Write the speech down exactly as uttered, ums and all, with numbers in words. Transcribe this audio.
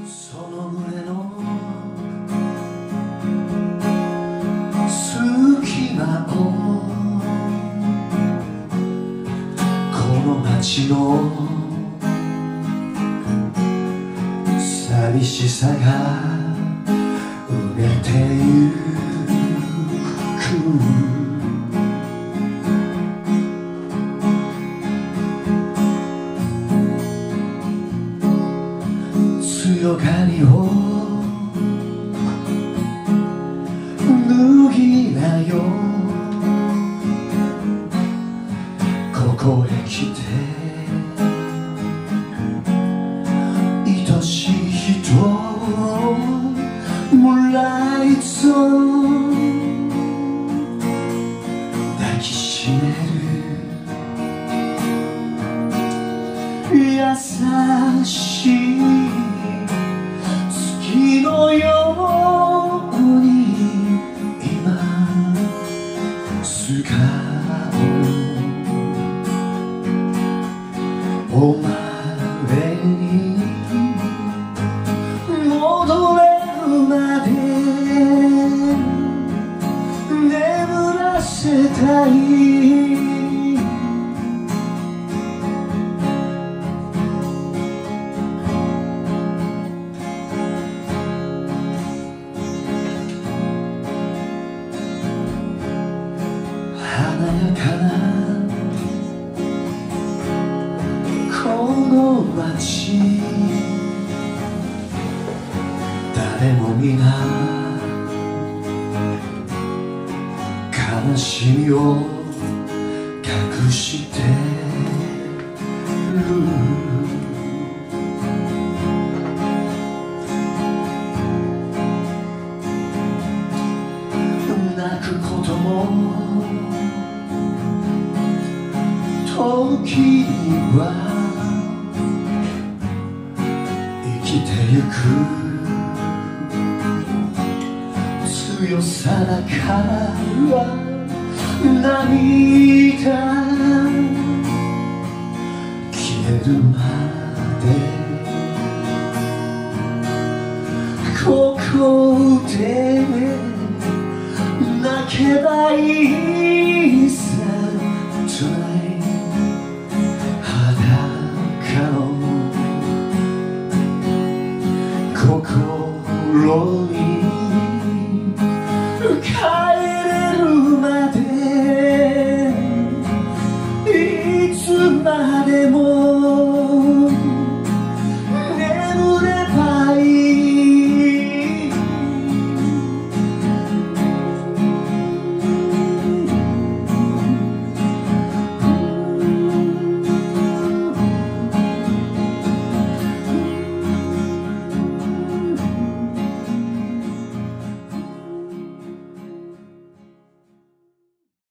その胸の隙間をこの街の寂しさが埋めてゆく強がりを脱ぎなよここへ来て愛しい人をもらいそう抱きしめる優しい月のように今素顔お前に戻れるまで眠らせたい華やかなこの街誰も皆悲しみを隠してる泣くことも時には生きてゆく強さだから涙消えるまでここで泣けばいいさ Tonight 裸の心に